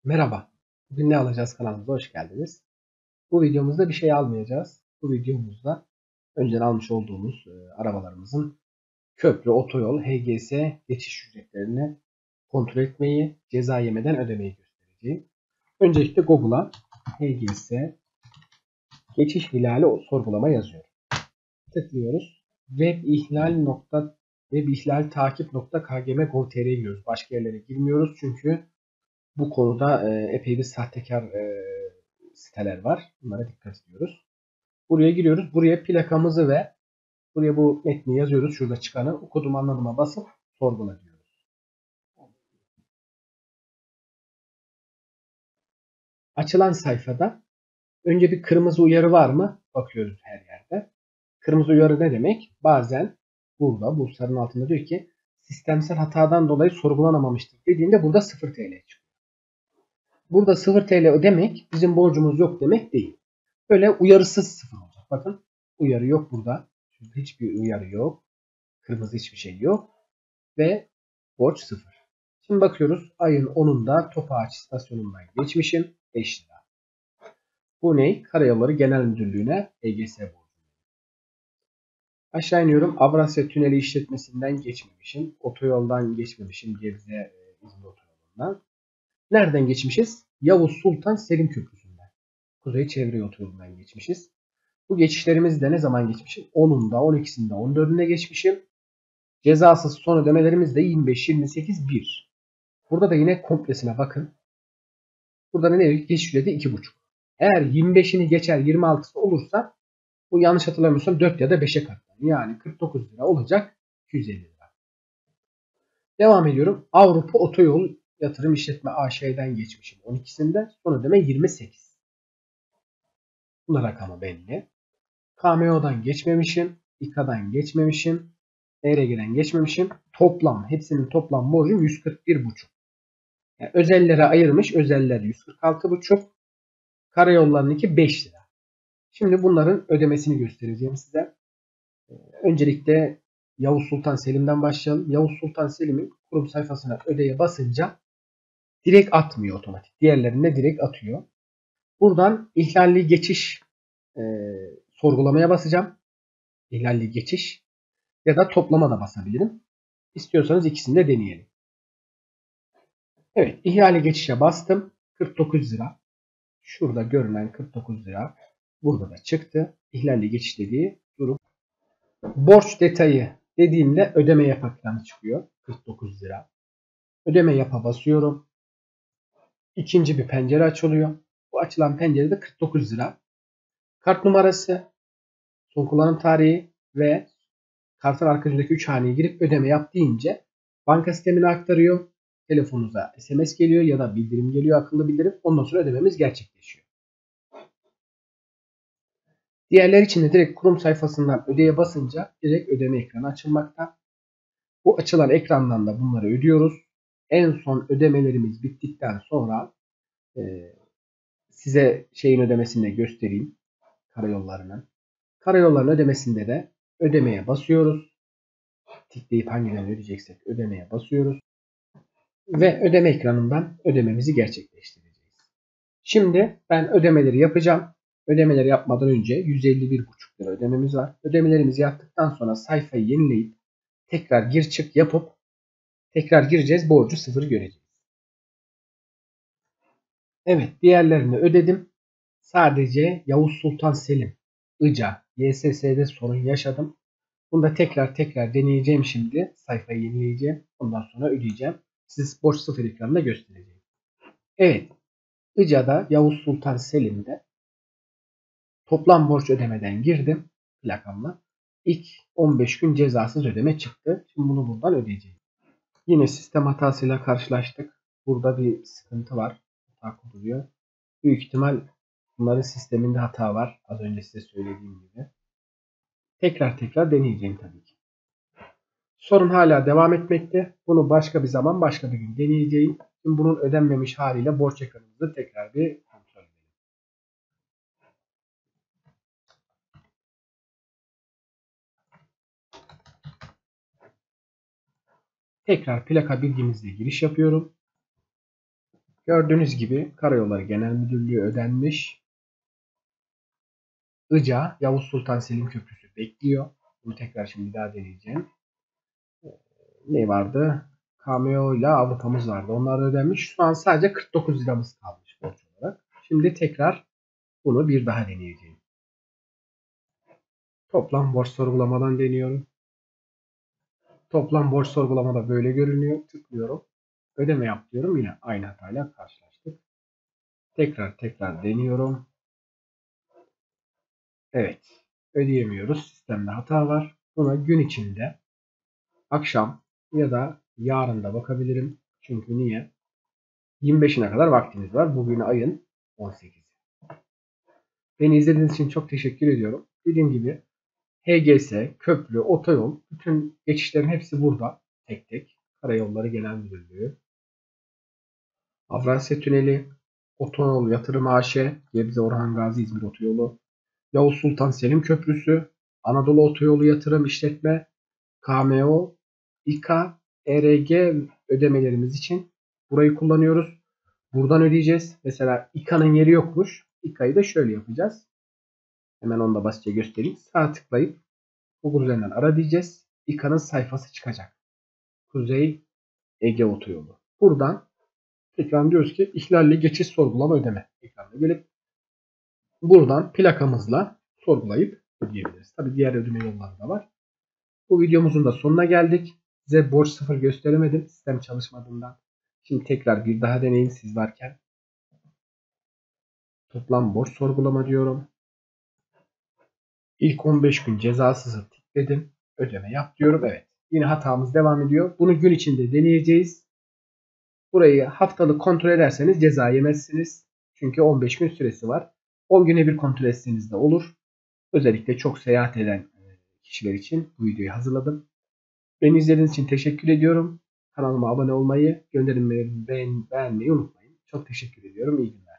Merhaba. Bugün ne alacağız kanalımıza hoş geldiniz. Bu videomuzda bir şey almayacağız. Bu videomuzda önceden almış olduğumuz arabalarımızın köprü, otoyol, HGS geçiş ücretlerini kontrol etmeyi, ceza yemeden ödemeyi göstereceğim. Öncelikle Google'a HGS geçiş ihlali sorgulama yazıyorum. Tıklıyoruz. Web ihlaltakip.kgm.gov.tr'ye giriyoruz. Başka yerlere girmiyoruz çünkü bu konuda epey bir sahtekar siteler var. Bunlara dikkat ediyoruz. Buraya giriyoruz. Buraya plakamızı ve buraya bu metni yazıyoruz. Şurada çıkanı okudum anladığıma basıp sorgula diyoruz. Açılan sayfada önce bir kırmızı uyarı var mı? Bakıyoruz her yerde. Kırmızı uyarı ne demek? Bazen burada bu sarının altında diyor ki sistemsel hatadan dolayı sorgulanamamıştır dediğinde burada 0 TL çıkıyor. Burada 0 TL ödemek bizim borcumuz yok demek değil. Böyle uyarısız 0 olacak. Bakın uyarı yok burada. Hiçbir uyarı yok. Kırmızı hiçbir şey yok. Ve borç 0. Şimdi bakıyoruz ayın 10'unda Topağaç istasyonundan geçmişim 5 lira. Bu ne? Karayolları Genel Müdürlüğü'ne EGS borcu. Aşağı iniyorum. Avrasya Tüneli işletmesinden geçmemişim. Otoyoldan geçmemişim. Gebze İzmir otoyolundan. Nereden geçmişiz? Yavuz Sultan Selim Köprüsü'nden. Kuzey Çevre Otoyolu'ndan geçmişiz. Bu geçişlerimizde ne zaman geçmişim? 10'unda, 12'sinde, 14'ünde geçmişim. Cezasız son ödemelerimiz de 25, 28, 1. Burada da yine komplesine bakın. Burada ne diyor? Geçiş ücreti 2,5. Eğer 25'ini geçer 26'sı olursa bu yanlış hatırlamıyorsam 4 ya da 5'e katlanır. Yani 49 lira olacak 250 lira. Devam ediyorum. Avrupa Otoyol Yatırım İşletme AŞ'den geçmişim 12'sinde. Son ödeme 28. Bunun rakamı belli. KMO'dan geçmemişim. İK'dan geçmemişim. ERG'den geçmemişim. Toplam hepsinin toplam borcum 141,5. Yani özellere ayırmış. Özeller 146,5. Karayollarınınki 5 lira. Şimdi bunların ödemesini göstereceğim size. Öncelikle Yavuz Sultan Selim'den başlayalım. Yavuz Sultan Selim'in kurum sayfasına ödeye basınca direkt atmıyor otomatik. Diğerlerinde direkt atıyor. Buradan ihlalli geçiş e, sorgulamaya basacağım. İhlalli geçiş. Ya da toplama da basabilirim. İstiyorsanız ikisini de deneyelim. Evet, ihale geçişe bastım. 49 lira. Şurada görünen 49 lira. Burada da çıktı. İhlalli geçiş dediği durum. Borç detayı dediğimde ödeme yap ekranı çıkıyor. 49 lira. Ödeme yapa basıyorum. İkinci bir pencere açılıyor. Bu açılan pencerede 49 lira. Kart numarası, son kullanım tarihi ve kartın arkasındaki 3 haneyi girip ödeme yap deyince banka sistemine aktarıyor. Telefonunuza SMS geliyor ya da bildirim geliyor, akıllı bildirim. Ondan sonra ödememiz gerçekleşiyor. Diğerler için de direkt kurum sayfasından ödeye basınca direkt ödeme ekranı açılmakta. Bu açılan ekrandan da bunları ödüyoruz. En son ödemelerimiz bittikten sonra e, size şeyin ödemesini de göstereyim. Karayollarının. Karayollarının ödemesinde de ödemeye basıyoruz. Tıklayıp hangilerini ödeyeceksek ödemeye basıyoruz. Ve ödeme ekranından ödememizi gerçekleştireceğiz. Şimdi ben ödemeleri yapacağım. Ödemeleri yapmadan önce 151,5 lira ödememiz var. Ödemelerimizi yaptıktan sonra sayfayı yenileyip tekrar gir çık yapıp tekrar gireceğiz. Borcu 0 göreceğiz. Evet, diğerlerini ödedim. Sadece Yavuz Sultan Selim, ICA, YSS'de sorun yaşadım. Bunu da tekrar deneyeceğim şimdi. Sayfayı yenileyeceğim. Ondan sonra ödeyeceğim. Siz borç 0 ekranında göstereceğim. Evet, ICA'da Yavuz Sultan Selim'de toplam borç ödemeden girdim plakamla. İlk 15 gün cezasız ödeme çıktı. Şimdi bunu buradan ödeyeceğim. Yine sistem hatasıyla karşılaştık. Burada bir sıkıntı var. Hata kuruluyor. Büyük ihtimal bunların sisteminde hata var. Az önce size söylediğim gibi. Tekrar deneyeceğim tabii ki. Sorun hala devam etmekte. Bunu başka bir zaman başka bir gün deneyeceğim. Şimdi bunun ödenmemiş haliyle borç ekranımızı tekrar bir kontrol edelim. Tekrar plaka bilgimizle giriş yapıyorum. Gördüğünüz gibi Karayolları Genel Müdürlüğü ödenmiş. Ica Yavuz Sultan Selim Köprüsü bekliyor. Bunu tekrar şimdi bir daha deneyeceğim. Ne vardı? Cameo ile Avrupa'mız vardı. Onlar ödenmiş. Şu an sadece 49 liramız kalmış borç olarak. Şimdi tekrar bunu bir daha deneyeceğim. Toplam borç sorgulamadan deniyorum. Toplam borç sorgulamada böyle görünüyor. Tıklıyorum. Ödeme yap diyorum. Yine aynı hatayla karşılaştık. Tekrar deniyorum. Evet. Ödeyemiyoruz. Sistemde hata var. Buna gün içinde akşam ya da yarın da bakabilirim. Çünkü niye? 25'ine kadar vaktimiz var. Bugün ayın 18'i. Beni izlediğiniz için çok teşekkür ediyorum. Dediğim gibi HGS, köprü, otoyol, bütün geçişlerin hepsi burada. Tek tek. Karayolları Genel Müdürlüğü, Avrasya Tüneli, Otoyol Yatırım AŞ, Gebze Orhan Gazi İzmir Otoyolu, Yavuz Sultan Selim Köprüsü, Anadolu Otoyolu Yatırım İşletme, KMO, İKA, ERG ödemelerimiz için burayı kullanıyoruz. Buradan ödeyeceğiz. Mesela İKA'nın yeri yokmuş. İKA'yı da şöyle yapacağız. Hemen onu da basitçe göstereyim. Sağ tıklayıp Google üzerinden ara diyeceğiz. İKA'nın sayfası çıkacak. Kuzey Ege Otoyolu. Buradan tekrar diyoruz ki ihlalli geçiş sorgulama ödeme ekranına gelip buradan plakamızla sorgulayıp ödeyebiliriz. Tabi diğer ödeme yolları da var. Bu videomuzun da sonuna geldik. Size borç sıfır gösteremedim sistem çalışmadığından. Şimdi tekrar bir daha deneyin siz varken. Toplam borç sorgulama diyorum. İlk 15 gün cezasızı tıkladım. Ödeme yap diyorum. Evet. Yine hatamız devam ediyor. Bunu gün içinde deneyeceğiz. Burayı haftalık kontrol ederseniz ceza yemezsiniz. Çünkü 15 gün süresi var. 10 güne bir kontrol etseniz de olur. Özellikle çok seyahat eden kişiler için bu videoyu hazırladım. Beni izlediğiniz için teşekkür ediyorum. Kanalıma abone olmayı, gönderimlerimi beğenmeyi unutmayın. Çok teşekkür ediyorum. İyi günler.